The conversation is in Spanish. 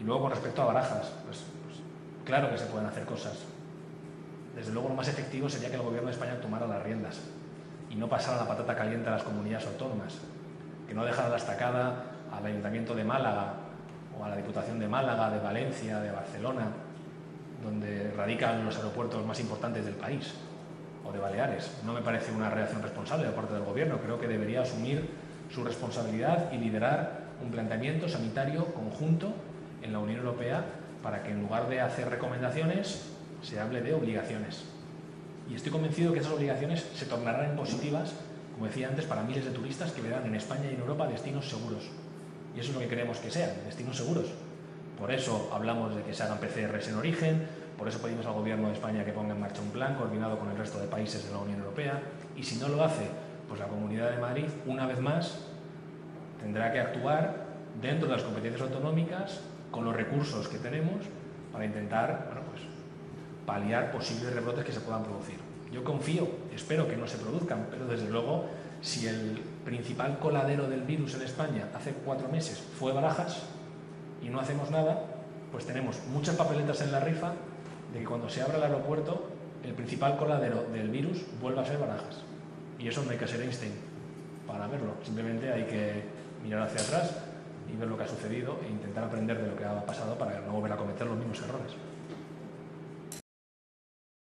Y luego, con respecto a Barajas, pues claro que se pueden hacer cosas. Desde luego, lo más efectivo sería que el Gobierno de España tomara las riendas y no pasara la patata caliente a las comunidades autónomas, que no dejara la estacada al Ayuntamiento de Málaga o a la Diputación de Málaga, de Valencia, de Barcelona, donde radican los aeropuertos más importantes del país, o de Baleares. No me parece una reacción responsable de parte del Gobierno. Creo que debería asumir su responsabilidad y liderar un planteamiento sanitario conjunto en la Unión Europea para que, en lugar de hacer recomendaciones, se hable de obligaciones. Y estoy convencido que esas obligaciones se tornarán en positivas, como decía antes, para miles de turistas que verán en España y en Europa destinos seguros. Y eso es lo que queremos que sean, destinos seguros. Por eso hablamos de que se hagan PCRs en origen, por eso pedimos al Gobierno de España que ponga en marcha un plan coordinado con el resto de países de la Unión Europea, y si no lo hace, pues la Comunidad de Madrid, una vez más, tendrá que actuar dentro de las competencias autonómicas, con los recursos que tenemos, para intentar paliar posibles rebrotes que se puedan producir. Yo confío, espero que no se produzcan, pero desde luego, si el principal coladero del virus en España hace 4 meses fue Barajas y no hacemos nada, pues tenemos muchas papeletas en la rifa de que cuando se abra el aeropuerto, el principal coladero del virus vuelva a ser Barajas. Y eso no hay que ser Einstein para verlo, simplemente hay que mirar hacia atrás y ver lo que ha sucedido e intentar aprender de lo que ha pasado para no volver a cometer los mismos errores.